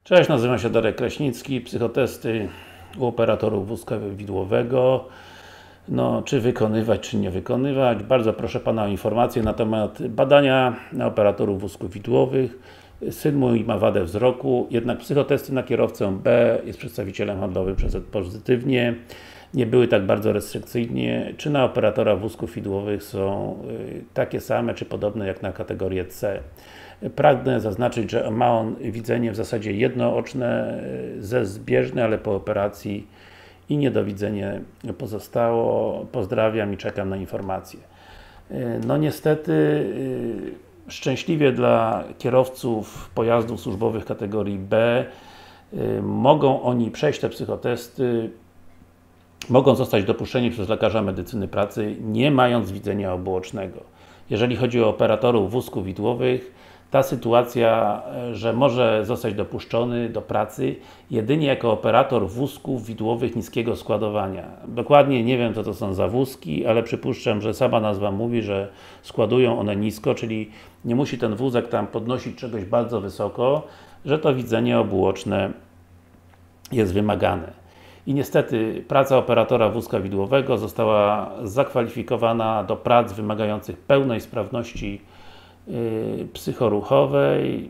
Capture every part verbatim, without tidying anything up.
Cześć, nazywam się Darek Kraśnicki, psychotesty u operatorów wózka widłowego. No, czy wykonywać, czy nie wykonywać. Bardzo proszę Pana o informacje na temat badania na operatorów wózków widłowych. Syn mój ma wadę wzroku, jednak psychotesty na kierowcę B, jest przedstawicielem handlowym przez pozytywnie. Nie były tak bardzo restrykcyjnie. Czy na operatora wózków widłowych są takie same, czy podobne jak na kategorię C? Pragnę zaznaczyć, że ma on widzenie w zasadzie jednooczne, ze zbieżne, ale po operacji i niedowidzenie pozostało. Pozdrawiam i czekam na informacje. No niestety, szczęśliwie dla kierowców pojazdów służbowych kategorii B, mogą oni przejść te psychotesty, mogą zostać dopuszczeni przez lekarza medycyny pracy, nie mając widzenia obuocznego. Jeżeli chodzi o operatorów wózków widłowych, ta sytuacja, że może zostać dopuszczony do pracy jedynie jako operator wózków widłowych niskiego składowania. Dokładnie nie wiem, co to są za wózki, ale przypuszczam, że sama nazwa mówi, że składują one nisko, czyli nie musi ten wózek tam podnosić czegoś bardzo wysoko, że to widzenie obuoczne jest wymagane. I niestety praca operatora wózka widłowego została zakwalifikowana do prac wymagających pełnej sprawności yy, psychoruchowej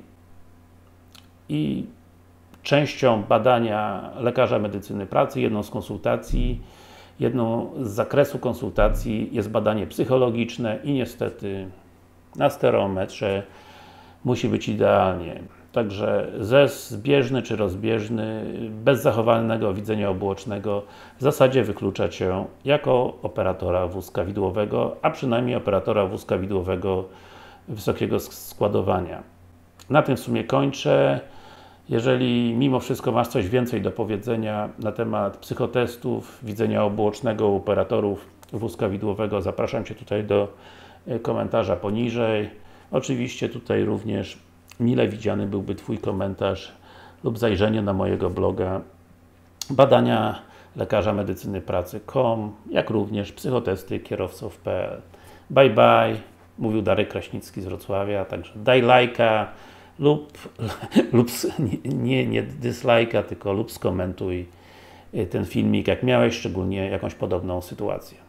i częścią badania lekarza medycyny pracy, jedną z konsultacji, jedną z zakresu konsultacji jest badanie psychologiczne i niestety na stereometrze musi być idealnie. Także zez zbieżny czy rozbieżny, bez zachowanego widzenia obuocznego w zasadzie wyklucza Cię jako operatora wózka widłowego, a przynajmniej operatora wózka widłowego wysokiego składowania. Na tym w sumie kończę. Jeżeli mimo wszystko masz coś więcej do powiedzenia na temat psychotestów, widzenia obuocznego u operatorów wózka widłowego, zapraszam Cię tutaj do komentarza poniżej. Oczywiście tutaj również mile widziany byłby Twój komentarz lub zajrzenie na mojego bloga badania lekarza medycyny pracy kropka com, jak również psychotesty kierowców kropka p l. Bye bye, mówił Darek Kraśnicki z Wrocławia, także daj lajka lub, lub nie, nie dyslajka, tylko lub skomentuj ten filmik, jak miałeś szczególnie jakąś podobną sytuację.